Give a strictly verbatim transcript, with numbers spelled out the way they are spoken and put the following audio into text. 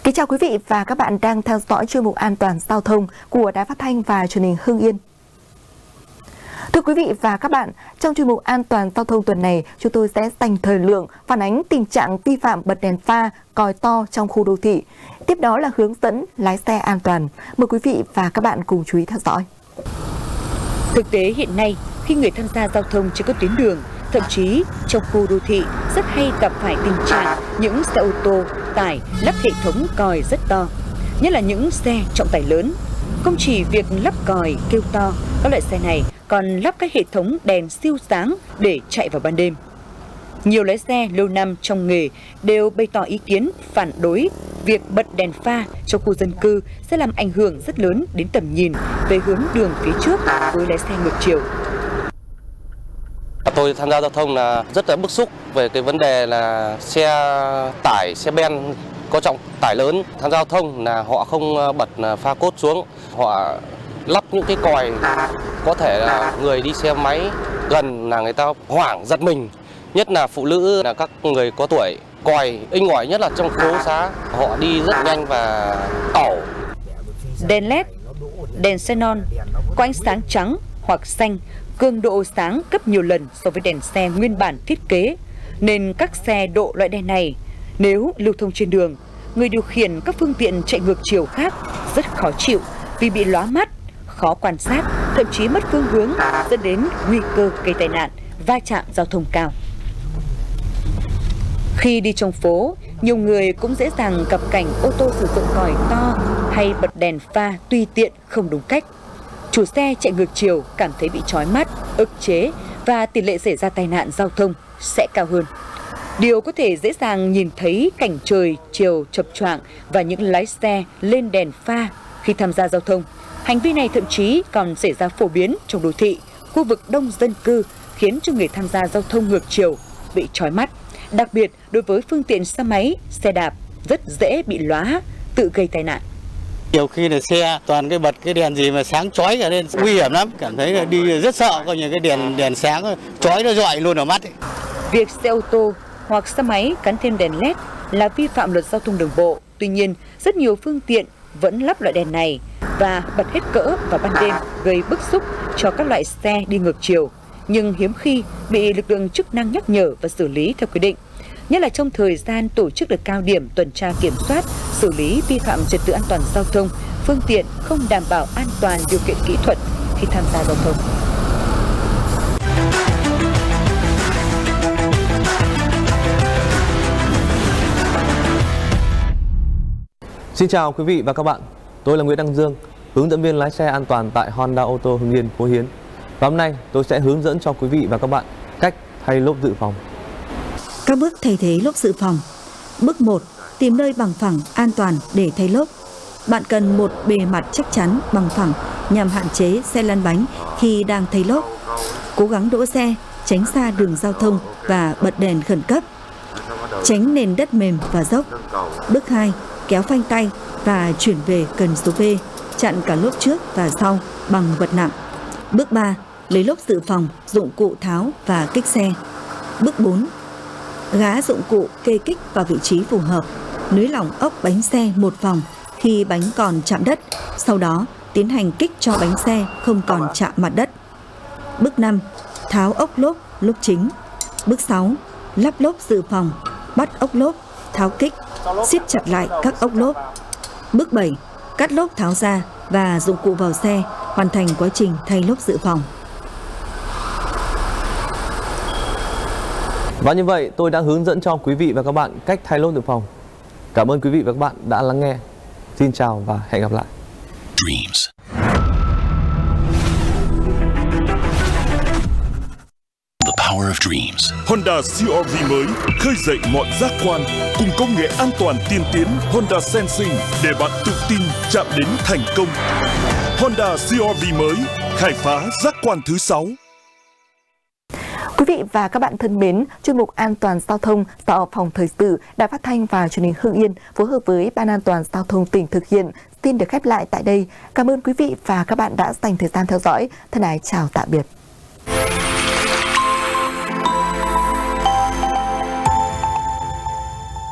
Kính chào quý vị và các bạn đang theo dõi chuyên mục An toàn giao thông của Đài Phát thanh và Truyền hình Hưng Yên. Thưa quý vị và các bạn, trong chuyên mục An toàn giao thông tuần này, chúng tôi sẽ dành thời lượng phản ánh tình trạng vi phạm bật đèn pha, còi to trong khu đô thị. Tiếp đó là hướng dẫn lái xe an toàn. Mời quý vị và các bạn cùng chú ý theo dõi. Thực tế hiện nay, khi người tham gia giao thông trên các tuyến đường, thậm chí trong khu đô thị rất hay gặp phải tình trạng những xe ô tô tải lắp hệ thống còi rất to, nhất là những xe trọng tải lớn. Không chỉ việc lắp còi kêu to, các loại xe này còn lắp các hệ thống đèn siêu sáng để chạy vào ban đêm. Nhiều lái xe lâu năm trong nghề đều bày tỏ ý kiến phản đối việc bật đèn pha trong khu dân cư sẽ làm ảnh hưởng rất lớn đến tầm nhìn về hướng đường phía trước với lái xe ngược chiều. Tôi tham gia giao thông là rất là bức xúc về cái vấn đề là xe tải, xe ben có trọng tải lớn tham gia giao thông là họ không bật pha cốt xuống, họ lắp những cái còi có thể là người đi xe máy gần là người ta hoảng giật mình, nhất là phụ nữ, là các người có tuổi, còi inh ỏi nhất là trong phố xá, họ đi rất nhanh và ẩu. Đèn led, đèn xenon có ánh sáng trắng hoặc xanh, cường độ sáng gấp nhiều lần so với đèn xe nguyên bản thiết kế, nên các xe độ loại đèn này nếu lưu thông trên đường, người điều khiển các phương tiện chạy ngược chiều khác rất khó chịu vì bị lóa mắt, khó quan sát, thậm chí mất phương hướng, dẫn đến nguy cơ gây tai nạn, va chạm giao thông cao. Khi đi trong phố, nhiều người cũng dễ dàng gặp cảnh ô tô sử dụng còi to hay bật đèn pha tùy tiện không đúng cách. Chủ xe chạy ngược chiều cảm thấy bị chói mắt, ức chế và tỷ lệ xảy ra tai nạn giao thông sẽ cao hơn. Điều có thể dễ dàng nhìn thấy cảnh trời chiều chập choạng và những lái xe lên đèn pha khi tham gia giao thông. Hành vi này thậm chí còn xảy ra phổ biến trong đô thị, khu vực đông dân cư, khiến cho người tham gia giao thông ngược chiều bị chói mắt. Đặc biệt đối với phương tiện xe máy, xe đạp rất dễ bị lóa, tự gây tai nạn. Nhiều khi là xe toàn cái bật cái đèn gì mà sáng chói cả nên nguy hiểm lắm, cảm thấy là đi rất sợ, coi như cái đèn đèn sáng chói nó rọi luôn ở mắt ấy. Việc xe ô tô hoặc xe máy gắn thêm đèn led là vi phạm luật giao thông đường bộ. Tuy nhiên, rất nhiều phương tiện vẫn lắp loại đèn này và bật hết cỡ vào ban đêm, gây bức xúc cho các loại xe đi ngược chiều, nhưng hiếm khi bị lực lượng chức năng nhắc nhở và xử lý theo quy định. Nhất là trong thời gian tổ chức đợt cao điểm tuần tra kiểm soát, xử lý vi phạm trật tự an toàn giao thông, phương tiện không đảm bảo an toàn điều kiện kỹ thuật khi tham gia giao thông. Xin chào quý vị và các bạn, tôi là Nguyễn Đăng Dương, hướng dẫn viên lái xe an toàn tại Honda ô tô Hưng Yên, Phố Hiến. Và hôm nay tôi sẽ hướng dẫn cho quý vị và các bạn cách thay lốp dự phòng. Các bước thay thế lốp dự phòng. Bước một. Tìm nơi bằng phẳng, an toàn để thay lốp. Bạn cần một bề mặt chắc chắn, bằng phẳng nhằm hạn chế xe lăn bánh khi đang thay lốp. Cố gắng đỗ xe, tránh xa đường giao thông và bật đèn khẩn cấp. Tránh nền đất mềm và dốc. Bước hai. Kéo phanh tay và chuyển về cần số V, chặn cả lốp trước và sau bằng vật nặng. Bước ba. Lấy lốp dự phòng, dụng cụ tháo và kích xe. Bước bốn. Gá dụng cụ kê kích vào vị trí phù hợp, nới lỏng ốc bánh xe một vòng khi bánh còn chạm đất, sau đó tiến hành kích cho bánh xe không còn chạm mặt đất. Bước năm. Tháo ốc lốp, lốp chính. Bước sáu. Lắp lốp dự phòng, bắt ốc lốp, tháo kích, siết chặt lại các ốc lốp. Bước bảy. Cắt lốp tháo ra và dụng cụ vào xe, hoàn thành quá trình thay lốp dự phòng. Và như vậy tôi đã hướng dẫn cho quý vị và các bạn cách thay lốp dự phòng. Cảm ơn quý vị và các bạn đã lắng nghe. Xin chào và hẹn gặp lại. Dreams. The power of dreams. Honda xê rờ vê mới khơi dậy mọi giác quan cùng công nghệ an toàn tiên tiến Honda Sensing để bạn tự tin chạm đến thành công. Honda xê rờ vê mới khai phá giác quan thứ sáu. Quý vị và các bạn thân mến, chuyên mục An toàn giao thông do Phòng Thời sự, Đài Phát thanh và Truyền hình Hưng Yên phối hợp với Ban An toàn giao thông tỉnh thực hiện xin được khép lại tại đây. Cảm ơn quý vị và các bạn đã dành thời gian theo dõi. Thân ái chào tạm biệt.